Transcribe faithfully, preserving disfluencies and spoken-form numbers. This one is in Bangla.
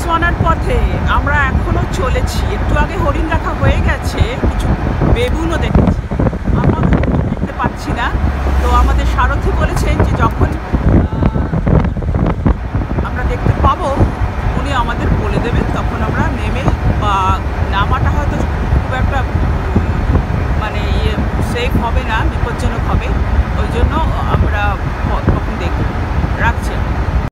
বটসওয়ানার পথে আমরা এখনও চলেছি। একটু আগে হরিণ দেখা হয়ে গেছে, কিছু বেবুনও দেখেছি, আমরা দেখতে পাচ্ছি না। তো আমাদের সারথি বলেছেন যে যখন আমরা দেখতে পাবো উনি আমাদের বলে দেবেন, তখন আমরা নেমে, বা নামাটা হয়তো খুব একটা মানে ইয়ে সেফ হবে না, বিপজ্জনক হবে। ওই জন্য